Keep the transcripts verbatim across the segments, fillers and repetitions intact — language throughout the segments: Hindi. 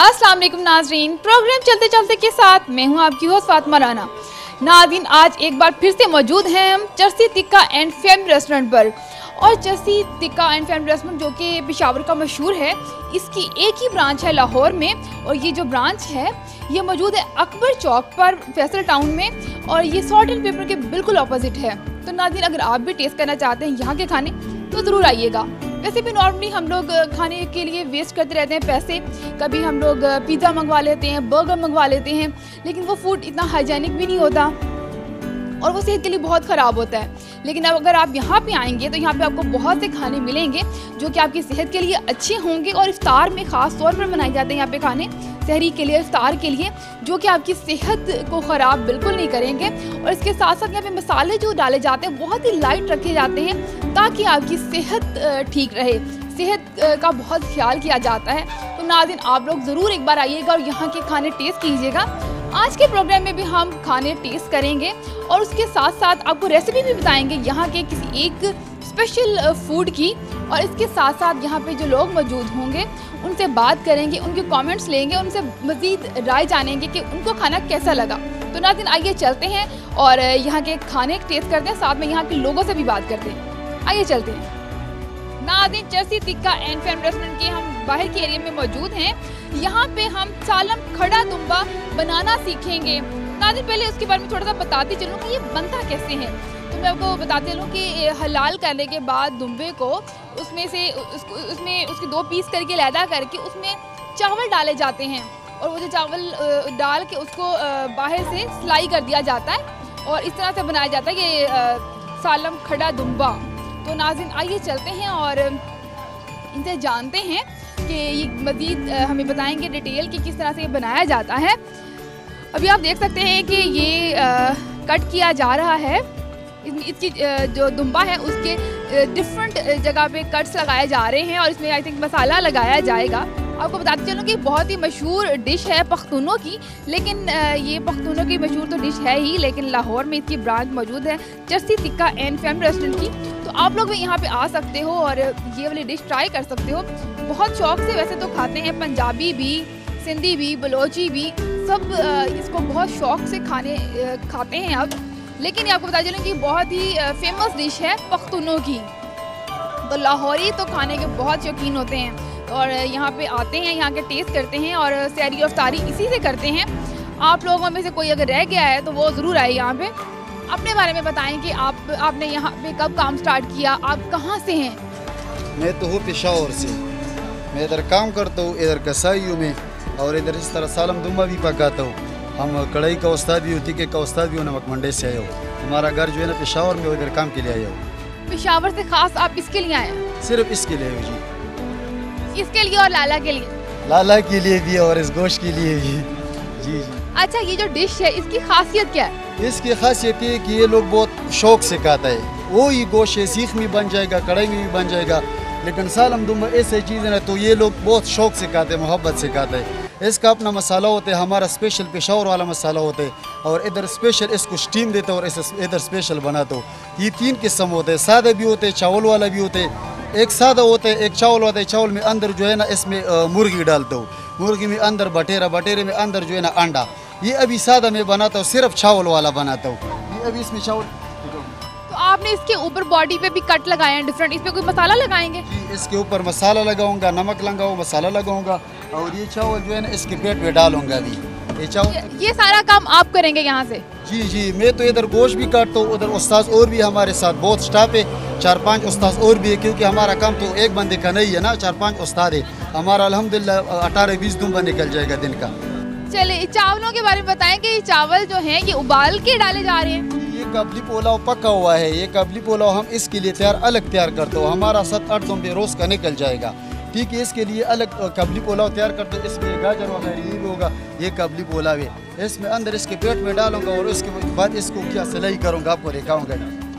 अस्सलाम वालेकुम नाजरीन, प्रोग्राम चलते चलते के साथ मैं हूं आपकी होस्ट फातिमा राना। नाज़रीन, आज एक बार फिर से मौजूद हैं हम Charsi Tikka and family restaurant पर। और Charsi Tikka and family restaurant जो कि पेशावर का मशहूर है, इसकी एक ही ब्रांच है लाहौर में। और ये जो ब्रांच है ये मौजूद है अकबर चौक पर फैसल टाउन में, और ये सॉल्ट एंड पेपर के बिल्कुल अपोजिट है। तो नाज़रीन, अगर आप भी टेस्ट करना चाहते हैं यहाँ के खाने तो ज़रूर आइएगा। वैसे भी नॉर्मली हम लोग खाने के लिए वेस्ट करते रहते हैं पैसे, कभी हम लोग पिज़्ज़ा मंगवा लेते हैं, बर्गर मंगवा लेते हैं, लेकिन वो फूड इतना हाइजीनिक भी नहीं होता और वो सेहत के लिए बहुत ख़राब होता है। लेकिन अब अगर आप यहाँ पे आएंगे तो यहाँ पे आपको बहुत से खाने मिलेंगे जो कि आपकी सेहत के लिए अच्छे होंगे। और इफ्तार में ख़ास तौर पर बनाए जाते हैं यहाँ पे खाने, सहरी के लिए, इफ्तार के लिए, जो कि आपकी सेहत को ख़राब बिल्कुल नहीं करेंगे। और इसके साथ साथ यहाँ पे मसाले जो डाले जाते हैं बहुत ही लाइट रखे जाते हैं ताकि आपकी सेहत ठीक रहे, सेहत का बहुत ख्याल किया जाता है। तो नाज़रीन, आप लोग ज़रूर एक बार आइएगा और यहाँ के खाने टेस्ट कीजिएगा। आज के प्रोग्राम में भी हम खाने टेस्ट करेंगे और उसके साथ साथ आपको रेसिपी भी बताएंगे यहाँ के किसी एक स्पेशल फूड की। और इसके साथ साथ यहाँ पे जो लोग मौजूद होंगे उनसे बात करेंगे, उनके कमेंट्स लेंगे, उनसे मज़ीद राय जानेंगे कि उनको खाना कैसा लगा। तो नाज़रीन, आइए चलते हैं और यहाँ के खाने टेस्ट करते हैं, साथ में यहाँ के लोगों से भी बात करते हैं। आइए चलते हैं। नाज़रीन, Charsi Tikka and family restaurant के हम बाहर के एरिया में मौजूद हैं। यहाँ पे हम सालम खड़ा दुम्बा बनाना सीखेंगे। नाज़रीन, पहले उसके बारे में थोड़ा सा बताती चलूँ कि ये बनता कैसे है। तो मैं आपको बताती चलूँ कि हलाल करने के बाद दुम्बे को उसमें से उसको उसमें उसके दो पीस करके लैदा करके उसमें चावल डाले जाते हैं, और वो जो चावल डाल के उसको बाहर से सिलाई कर दिया जाता है और इस तरह से बनाया जाता है ये सालम खड़ा दुम्बा। तो नाज़रीन, आइए चलते हैं और इनसे जानते हैं कि ये मज़ीद हमें बताएंगे डिटेल कि किस तरह से ये बनाया जाता है। अभी आप देख सकते हैं कि ये आ, कट किया जा रहा है। इसकी जो दुम्बा है उसके डिफरेंट जगह पे कट्स लगाए जा रहे हैं और इसमें आई थिंक मसाला लगाया जाएगा। आपको बताते चलूँ कि बहुत ही मशहूर डिश है पख्तूनों की, लेकिन ये पख्तूनों की मशहूर तो डिश है ही, लेकिन लाहौर में इसकी ब्रांच मौजूद है Charsi Tikka and family restaurant की। तो आप लोग भी यहाँ पे आ सकते हो और ये वाली डिश ट्राई कर सकते हो। बहुत शौक से वैसे तो खाते हैं, पंजाबी भी, सिंधी भी, बलोची भी, सब इसको बहुत शौक से खाने खाते हैं अब। लेकिन आपको बता चलें कि बहुत ही फेमस डिश है पख्तूनों की। तो लाहौरी तो खाने के बहुत शौकीन होते हैं और यहाँ पे आते हैं, यहाँ के टेस्ट करते हैं और सहरी और इफ्तारी इसी से करते हैं। आप लोगों में से कोई अगर रह गया है तो वो ज़रूर आए यहाँ पे। अपने बारे में बताएं कि आप आपने यहाँ पे कब काम स्टार्ट किया, आप कहाँ से हैं? मैं तो हूँ पेशावर से। मैं इधर काम करता हूँ, इधर कसाईयों में, और इधर इस तरह सालम दुम्बा भी पकाता हूँ। हम कढ़ाई का उस्ताद भी, तिक्के का उस्ताद भी, नमक मंडे से आए हो। हमारा घर जो है ना पेशावर में, इधर काम के लिए आया हो। पेशावर से खास आप इसके लिए आए हैं? सिर्फ इसके लिए जी। इसके लिए और लाला के लिए? लाला के लिए भी और इस गोश्त के लिए भी। जी जी। अच्छा, ये जो डिश है इसकी खासियत क्या है? इसकी खासियत ये कि ये लोग बहुत शौक से खाता है। वो ही गोश्त है, सीख में बन जाएगा, कढ़ाई में भी बन जाएगा, लेकिन सालम दुम्बा ऐसी चीज़ है ना, तो ये लोग बहुत शौक से खाते हैं, मोहब्बत से खाते हैं। इसका अपना मसाला होता है, हमारा स्पेशल पेशावर वाला मसाला होता है, और इधर स्पेशल इसको स्टीम देते हैं और इसे इधर स्पेशल बनाते हो। ये तीन किस्म होते हैं, सादा भी होते हैं, चावल वाला भी होते हैं। एक सादा होता है, एक चावल होता है। चावल में अंदर जो है ना इसमें मुर्गी डालते हो, मुर्गी में अंदर बटेरा, बटेरे में अंदर जो है ना अंडा। ये अभी सादा में बनाता हूँ, सिर्फ चावल वाला बनाता हूँ। ये अभी इसमें चावल। तो आपने इसके ऊपर बॉडी पे भी कट लगाए हैं डिफरेंट, इसमें कोई मसाला लगाएंगे? जी, इसके ऊपर मसाला लगाऊंगा, नमक लगाऊंगा, मसाला लगाऊंगा, और ये चावल जो है ना इसके पेट में डालूंगा अभी। ये चावल, ये, ये सारा काम आप करेंगे यहाँ से? जी जी। मैं तो इधर गोश्त भी काटता हूँ, उधर उस्ताद और भी हमारे साथ बहुत स्टाफ है, चार पांच उस्ताद और भी है, क्योंकि हमारा काम तो एक बंदे का नहीं है ना, चार पांच उस्ताद है हमारा। अल्हम्दुलिल्लाह अठारह बीस दुम्बा निकल जाएगा दिन का। चलिए, चावलों के बारे में बताएं कि ये चावल जो हैं ये उबाल के डाले जा रहे हैं? ये काबली पुलाव पका हुआ है। ये काबली पुलाव हम इसके लिए तैयार अलग तैयार करते हो, हमारा सात आठ दुम्बे रोज का निकल जाएगा। ठीक है, इसके लिए अलग काबली पुलाव तैयार करते हो। इसमें गाजर वगैरह ये भी होगा, ये काबली पुलाव है। इसमें अंदर इसके पेट में डालूंगा और उसके बाद इसको क्या सिलाई करूँगा आपको दिखाऊंगा।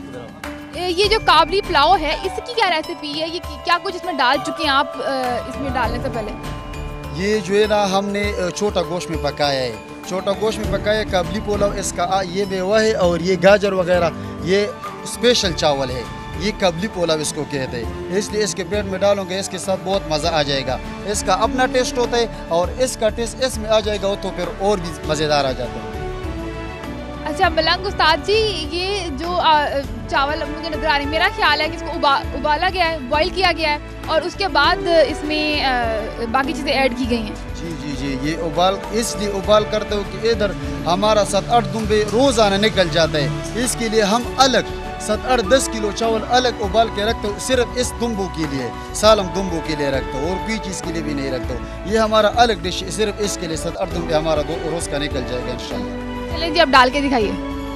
ये जो काबली पुलाव है इसकी क्या रेसिपी है, ये क्या कुछ इसमें डाल चुके हैं आप इसमें डालने से पहले? ये जो है ना हमने छोटा गोश्त में पकाया है, छोटा गोश्त में पकाया काबली पुलाव इसका। ये मेवा है और ये गाजर वगैरह, ये स्पेशल चावल है। ये कबली पुलाव इसको कहते हैं। इसलिए इसके प्लेट में डालोगे इसके साथ बहुत मज़ा आ जाएगा। इसका अपना टेस्ट होता है और इसका टेस्ट इसमें आ जाएगा तो फिर और भी मज़ेदार आ जाता है। अच्छा मलंग उस्ताद जी, ये जो आ, चावल मुझे नज़र आ रहे हैं, मेरा ख्याल है कि इसको उबा, उबाला गया है, बॉईल किया गया है और उसके बाद इसमें आ, बाकी चीज़ें ऐड की गई हैं। जी जी जी, ये उबाल इसलिए उबाल करते हो कि इधर हमारा सात आठ दुम्बे रोज़ाना निकल जाता है। इसके लिए हम अलग सात आठ दस किलो चावल अलग उबाल के रखते हो, सिर्फ इस दुम्बों के लिए, सालम दुम्बों के लिए रखते हो और कोई चीज़ के लिए भी नहीं रखते हो। ये हमारा अलग डिश, सिर्फ इसके लिए सात आठ दुम्बे हमारा दो रोज़ का निकल जाएगा इंशाल्लाह। चलिए जी, अब डाल के दिखाइए।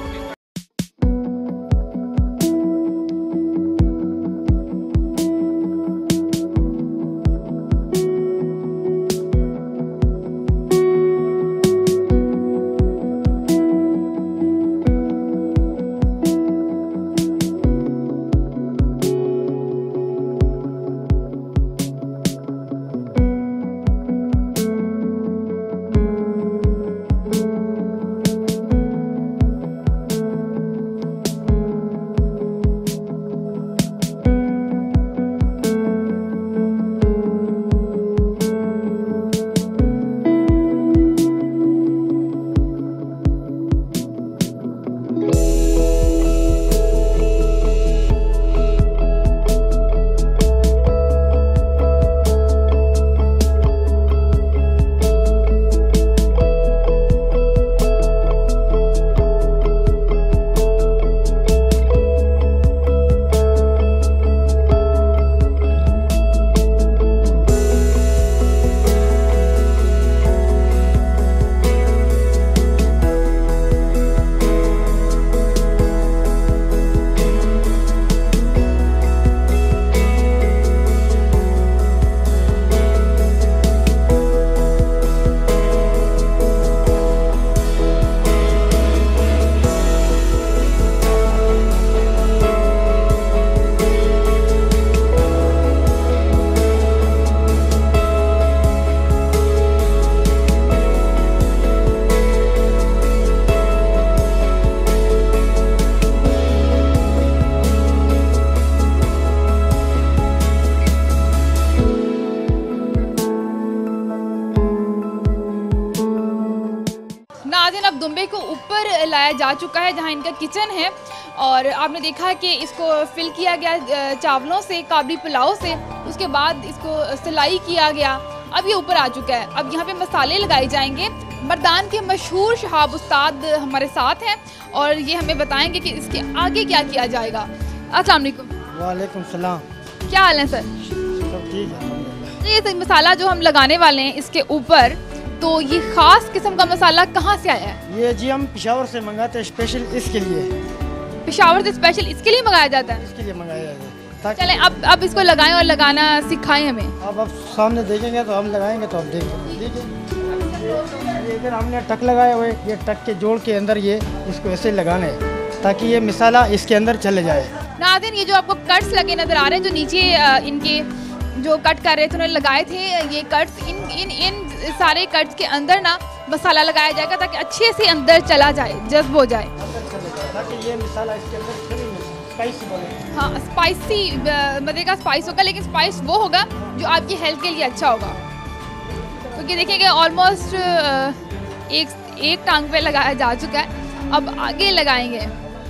नाज़रीन, अब दुम्बे को ऊपर लाया जा चुका है जहां इनका किचन है और आपने देखा कि इसको फिल किया गया चावलों से, काबली पुलाव से, उसके बाद इसको सिलाई किया गया। अब ये ऊपर आ चुका है। अब यहाँ पे मसाले लगाए जाएंगे। मर्दान के मशहूर शहाब उस्ताद हमारे साथ हैं और ये हमें बताएंगे कि इसके आगे क्या किया जाएगा। अस्सलाम वालेकुम। वालेकुम सलाम। क्या हाल है सर? सब ठीक है। ये मसाला जो हम लगाने वाले हैं इसके ऊपर, तो ये ख़ास किस्म का मसाला कहाँ से आया है? ये जी हम पेशावर से मंगाते हैं, स्पेशल इसके लिए। पेशावर से स्पेशल इसके लिए मंगाया जाता है? इसके लिए मंगाया जाता है। ताकि चलें अब अब इसको लगाएं और लगाना सिखाएं हमें। अब आप सामने देखेंगे तो हम लगाएंगे तो आप देखेंगे। देखिए ये इधर हमने टक लगाए हुए, ये टक के जोड़ के अंदर ये इसको ऐसे लगाना है ताकि ये मसाला इसके अंदर चले जाए। नाज़रीन, ये जो आपको कट्स लगे नज़र आ रहे हैं, जो नीचे इनके जो कट कर रहे थे उन्होंने लगाए थे, ये कट्स इन इन इन सारे कट्स के अंदर ना मसाला लगाया जाएगा ताकि अच्छे से अंदर चला जाए, जज्ब हो जाए, ताकि ये मसाला इसके अंदर स्पाइसी बने। हाँ, स्पाइसी मज़े का स्पाइस होगा, लेकिन स्पाइस वो होगा जो आपकी हेल्थ के लिए अच्छा होगा। क्योंकि तो देखिए ऑलमोस्ट एक एक टांग पे लगाया जा चुका है, अब आगे लगाएंगे।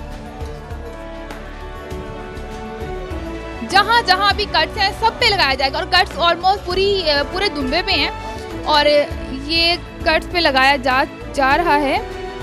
जहाँ जहाँ भी कट्स हैं सब पे लगाया जाएगा और कट्स ऑलमोस्ट पूरी पूरे दुम्बे पे हैं और ये कट्स पे लगाया जा जा रहा है।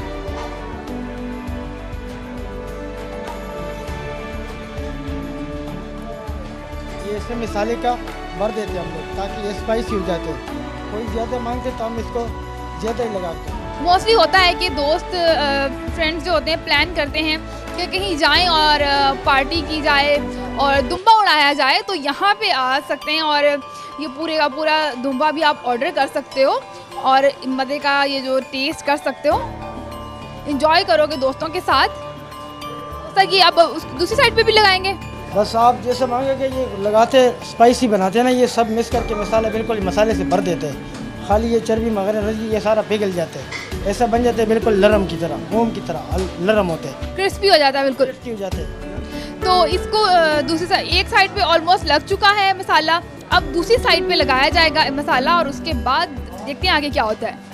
ये ऐसे मसाले का भर देते हैं हम लोग ताकि ये स्पाइसी हो जाते हैं। कोई ज़्यादा मांगते तो हम इसको ज़्यादा ही लगाते हैं। मोस्टली होता है कि दोस्त फ्रेंड्स जो होते हैं प्लान करते हैं कि कहीं जाएं और पार्टी की जाए और दुम्बा उड़ाया जाए, तो यहाँ पे आ सकते हैं और ये पूरे का पूरा दुम्बा भी आप ऑर्डर कर सकते हो और मज़े का ये जो टेस्ट कर सकते हो, इंजॉय करोगे दोस्तों के साथ। सर ये आप उस दूसरी साइड पे भी लगाएंगे? बस आप जैसे मांगेंगे ये लगाते स्पाइसी बनाते हैं ना, ये सब मिक्स करके मसाला बिल्कुल मसाले से भर देते हैं। खाली ये चर्बी वगैरह रजी ये सारा पिघल जाते हैं, ऐसा बन जाते हैं बिल्कुल नरम की तरह, मोम की तरह नरम होते हैं, क्रिस्पी हो जाता है, बिल्कुल क्रिस्पी हो जाते हैं। तो इसको अ, दूसरी साइड, एक साइड पे ऑलमोस्ट लग चुका है मसाला, अब दूसरी साइड पे लगाया जाएगा मसाला और उसके बाद देखते हैं आगे क्या होता है।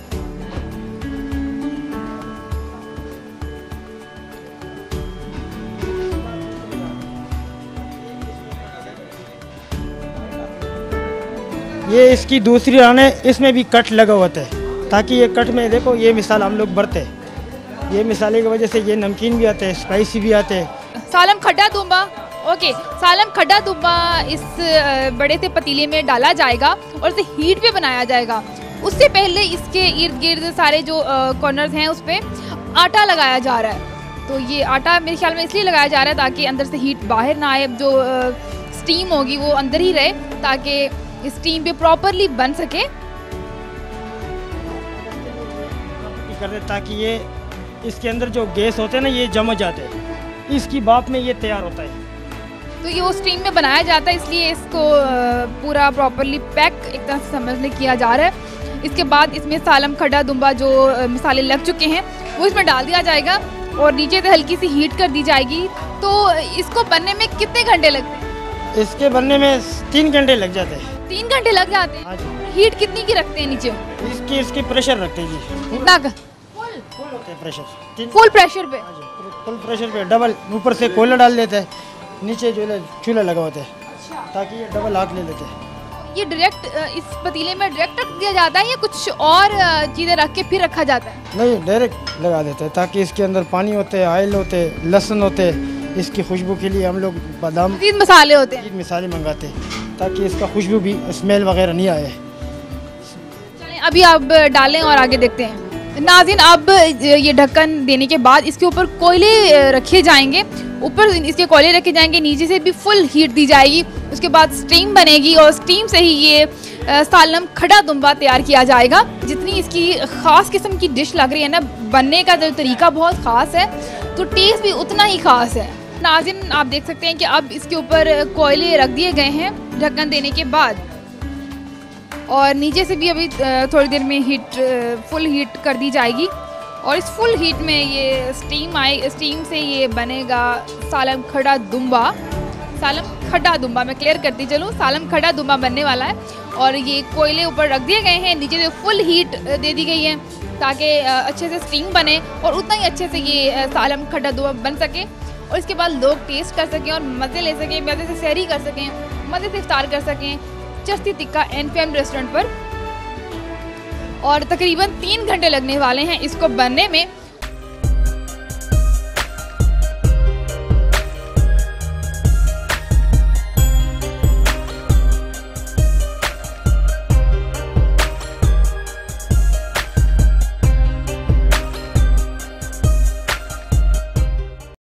ये इसकी दूसरी रान है, इसमें भी कट लगा होता है ताकि ये कट में देखो ये मिसाल हम लोग भरते हैं, ये मिसाले की वजह से ये नमकीन भी आते हैं, स्पाइसी भी आते हैं। सालम खड्डा दुम्बा, ओके, सालम खड्डा दुम्बा इस अ, बड़े से पतीले में डाला जाएगा और इसे हीट पे बनाया जाएगा। उससे पहले इसके इर्द गिर्द सारे जो कॉर्नर्स हैं उस पर आटा लगाया जा रहा है। तो ये आटा मेरे ख्याल में इसलिए लगाया जा रहा है ताकि अंदर से हीट बाहर ना आए, जो स्टीम होगी वो अंदर ही रहे ताकि स्टीम पे प्रॉपरली बन सके, कर दे ताकि ये इसके अंदर जो गैस होते हैं ना ये जम जाते हैं, इसकी भाप में ये तैयार होता है। तो ये वो स्टीम में बनाया जाता है, इसलिए इसको अ, पूरा प्रॉपरली पैक एक तरह से समझने किया जा रहा है। इसके बाद इसमें सालम खड्डा दुम्बा जो अ, मसाले लग चुके हैं वो इसमें डाल दिया जाएगा और नीचे से हल्की सी हीट कर दी जाएगी। तो इसको बनने में कितने घंटे लगते हैं? इसके बनने में तीन घंटे लग जाते हैं। तीन घंटे लग जाते हाँ हैं। हीट कितनी की रखते हैं नीचे? इसकी इसकी प्रेशर रखते हैं जी, कितना का? फुल होते हैं प्रेशर, तीन फुल प्रेशर पे? हाँ जी, फुल प्रेशर पे डबल, ऊपर से कोयला डाल देते हैं, नीचे जो है चूल्हा लगा होता है ताकि ये डबल आग ले लेते हैं। ये डायरेक्ट इस पतीले में डायरेक्ट रख दिया जाता है या कुछ और अ, चीज़ें रख के फिर रखा जाता है? नहीं, डायरेक्ट लगा देते हैं ताकि इसके अंदर पानी होते हैं, ऑयल होते हैं, लहसुन होते हैं, इसकी खुशबू के लिए हम लोग बादाम मज़ीद मसाले होते हैं। मिसालें मंगाते हैं ताकि इसका खुशबू भी स्मेल वगैरह नहीं आए। चलें अभी आप डालें और आगे देखते हैं। नाज़रीन, अब ये ढक्कन देने के बाद इसके ऊपर कोयले रखे जाएंगे, ऊपर इसके कोयले रखे जाएंगे, नीचे से भी फुल हीट दी जाएगी, उसके बाद स्टीम बनेगी और स्टीम से ही ये अ, सालम खड्डा दुम्बा तैयार किया जाएगा। जितनी इसकी ख़ास किस्म की डिश लग रही है ना, बनने का जो तरीका बहुत ख़ास है तो टेस्ट भी उतना ही ख़ास है। नाज़रीन, आप देख सकते हैं कि अब इसके ऊपर कोयले रख दिए गए हैं ढक्कन देने के बाद और नीचे से भी अभी थोड़ी देर में हीट फुल हीट कर दी जाएगी और इस फुल हीट में ये स्टीम आए, स्टीम से ये बनेगा सालम खड्डा दुम्बा। सालम खड्डा दुम्बा मैं क्लियर करती चलूँ, सालम खड्डा दुम्बा बनने वाला है और ये कोयले ऊपर रख दिए गए हैं, नीचे से फुल हीट दे दी गई है ताकि अच्छे से स्टीम बने और उतना ही अच्छे से ये सालम खड्डा दुम्बा बन सके और इसके बाद लोग टेस्ट कर सकें और मज़े ले सकें, मज़े से सहरी कर सकें, मज़े से इफ्तार कर सकें चश्ती टिक्का एंड फैमिली रेस्टोरेंट पर। और तकरीबन तीन घंटे लगने वाले हैं इसको बनने में।